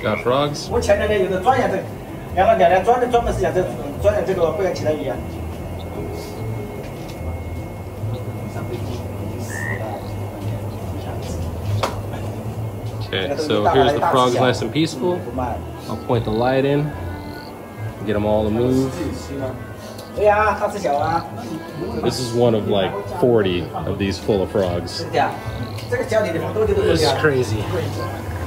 Got frogs? 我前两天有的转眼这，两个两转的专门是讲这转眼这个不像其他鱼啊。 Okay, so here's the frogs nice and peaceful. I'll point the light in, get them all to move. This is one of like 40 of these full of frogs. This is crazy.